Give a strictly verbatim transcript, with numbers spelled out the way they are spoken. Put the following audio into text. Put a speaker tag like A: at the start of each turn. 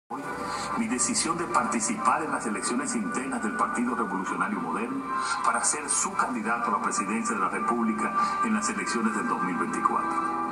A: Hoy, mi decisión de participar en las elecciones internas del Partido Revolucionario Moderno para ser su candidato a la presidencia de la República en las elecciones del dos mil veinticuatro.